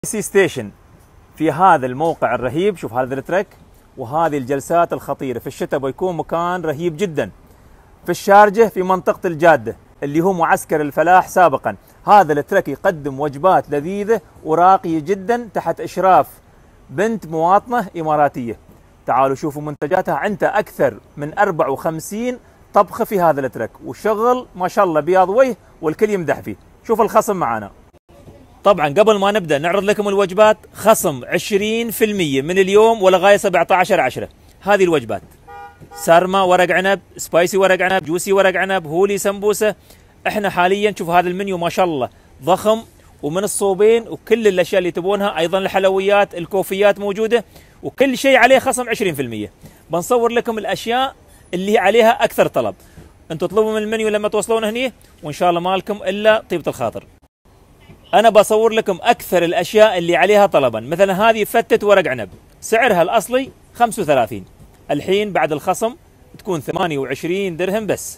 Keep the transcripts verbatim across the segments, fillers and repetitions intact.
سي ستيشن في هذا الموقع الرهيب. شوف هذا الترك وهذه الجلسات الخطيرة في الشتاء بيكون مكان رهيب جدا. في الشارجة في منطقة الجادة اللي هو معسكر الفلاح سابقا. هذا الترك يقدم وجبات لذيذة وراقية جدا تحت إشراف بنت مواطنة إماراتية. تعالوا شوفوا منتجاتها، عندها أكثر من أربعة وخمسين طبخة في هذا الترك وشغل ما شاء الله بياض وجه والكل يمدح فيه. شوف الخصم معنا. طبعا قبل ما نبدأ نعرض لكم الوجبات، خصم عشرين بالمئة من اليوم ولغاية سبعة عشر عشرة. هذه الوجبات: سارما ورق عنب، سبايسي ورق عنب، جوسي ورق عنب، هولي سمبوسة. احنا حاليا شوف هذا المنيو ما شاء الله ضخم ومن الصوبين، وكل الاشياء اللي تبونها، ايضا الحلويات، الكوفيات موجودة، وكل شيء عليه خصم عشرين بالمئة. بنصور لكم الاشياء اللي عليها اكثر طلب. انتم اطلبوا من المنيو لما توصلون هني وان شاء الله ما لكم الا طيبة الخاطر. أنا بصور لكم أكثر الأشياء اللي عليها طلبا. مثلا هذه فتة ورق عنب، سعرها الأصلي خمسة وثلاثين، الحين بعد الخصم تكون ثمانية وعشرين درهم بس،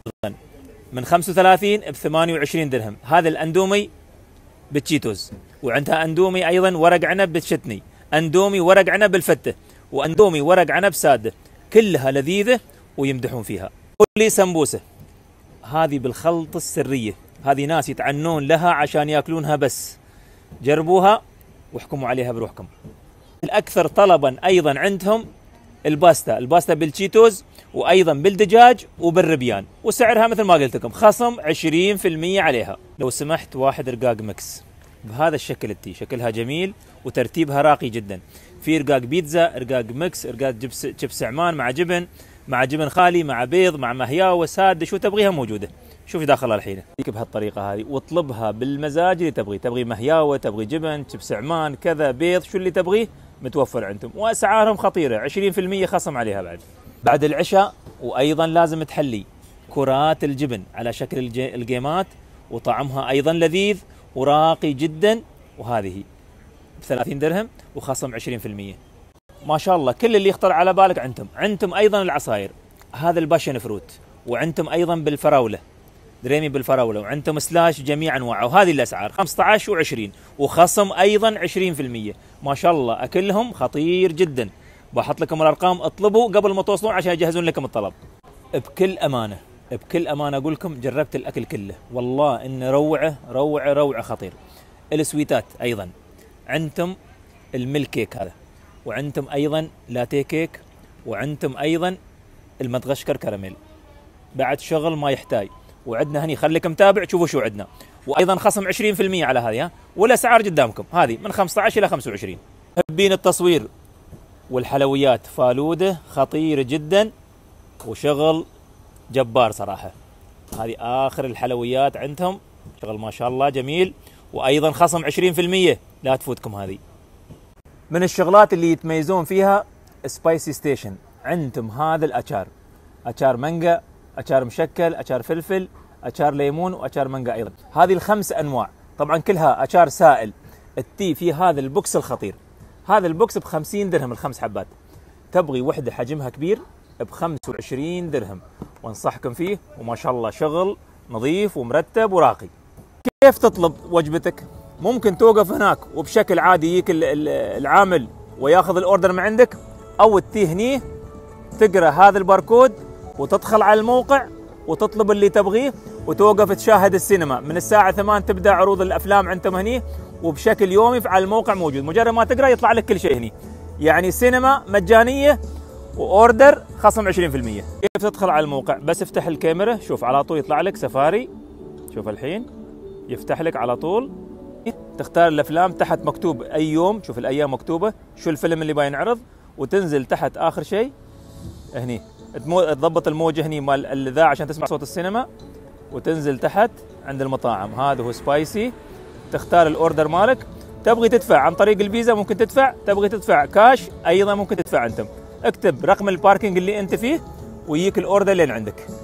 من خمسة وثلاثين ب ثمانية وعشرين درهم. هذا الأندومي بالتشيتوز، وعندها أندومي أيضا ورق عنب بالشتني، أندومي ورق عنب بالفتة، وأندومي ورق عنب سادة، كلها لذيذة ويمدحون فيها. هولي سمبوسة، هذه بالخلط السرية، هذه ناس يتعنون لها عشان ياكلونها بس. جربوها واحكموا عليها بروحكم. الأكثر طلبا أيضا عندهم الباستا، الباستا بالتشيتوز وأيضا بالدجاج وبالربيان، وسعرها مثل ما قلت لكم خصم عشرين بالمئة عليها. لو سمحت واحد رقاق مكس بهذا الشكل، التي شكلها جميل وترتيبها راقي جدا. في رقاق بيتزا، رقاق مكس، رقاق جبس شيبس عمان مع جبن، مع جبن خالي، مع بيض، مع مهياوة سادة، شو تبغيها موجودة. شوفي داخلها الحين بهالطريقة هذه، واطلبها بالمزاج اللي تبغيه. تبغي مهياوة، تبغي جبن، شيبس عمان، كذا، بيض، شو اللي تبغيه متوفر عندهم، واسعارهم خطيرة، عشرين بالمئة خصم عليها. بعد بعد العشاء وايضا لازم تحلي كرات الجبن على شكل الجيمات، وطعمها ايضا لذيذ وراقي جدا، وهذه بثلاثين درهم وخصم عشرين بالمئة. ما شاء الله كل اللي يخطر على بالك عندهم. عندهم ايضا العصاير، هذا الباشن فروت، وعندهم ايضا بالفراولة دريمي بالفراولة، وعندهم سلاش جميع انواعه. وهذه الاسعار خمسة عشر وعشرين وخصم ايضا عشرين بالمئة. ما شاء الله اكلهم خطير جدا. بحط لكم الارقام، اطلبوا قبل ما توصلون عشان يجهزون لكم الطلب. بكل امانه بكل امانه اقول لكم جربت الاكل كله، والله انه روعه روعه روعه خطير. السويتات ايضا عندهم الميلك كيك هذا، وعندهم ايضا لاتيه كيك، وعندهم ايضا المدغشقر كراميل. بعد شغل ما يحتاج. وعندنا هني خليكم متابع شوفوا شو عندنا، وايضا خصم عشرين بالمئة على هذه. ها والاسعار قدامكم، هذه من خمسة عشر الى خمسة وعشرين. محبين التصوير والحلويات، فالوده خطير جدا وشغل جبار صراحه. هذه اخر الحلويات عندهم، شغل ما شاء الله جميل، وايضا خصم عشرين بالمئة، لا تفوتكم هذه. من الشغلات اللي يتميزون فيها سبايسي ستيشن، عندهم هذا الأشار، أشار مانجا، أشار مشكل، أشار فلفل، أشار ليمون، وأشار مانجا أيضا. هذه الخمس أنواع طبعا كلها أشار سائل. التي في هذا البوكس الخطير، هذا البوكس بخمسين درهم الخمس حبات. تبغي وحدة حجمها كبير بخمسة وعشرين درهم، وانصحكم فيه، وما شاء الله شغل نظيف ومرتب وراقي. كيف تطلب وجبتك؟ ممكن توقف هناك وبشكل عادي يجيك العامل وياخذ الاوردر من عندك، او تتيه هني تقرا هذا الباركود وتدخل على الموقع وتطلب اللي تبغيه، وتوقف تشاهد السينما. من الساعة ثمانية تبدأ عروض الأفلام عندهم هني، وبشكل يومي على الموقع موجود. مجرد ما تقرأ يطلع لك كل شيء هني، يعني سينما مجانية وأوردر خصم عشرين بالمئة. كيف تدخل على الموقع؟ بس افتح الكاميرا، شوف على طول يطلع لك سفاري. شوف الحين يفتح لك على طول، تختار الأفلام، تحت مكتوب أي يوم، شوف الأيام مكتوبة، شو الفيلم اللي بينعرض، وتنزل تحت آخر شيء هني تضبط الموجة هني مال الإذاعة عشان تسمع صوت السينما، وتنزل تحت عند المطاعم. هذا هو سبايسي. تختار الأوردر مالك، تبغي تدفع عن طريق الفيزا ممكن تدفع، تبغي تدفع كاش أيضا ممكن تدفع. أنتم اكتب رقم الباركينج اللي أنت فيه ويجيك الأوردر لين عندك.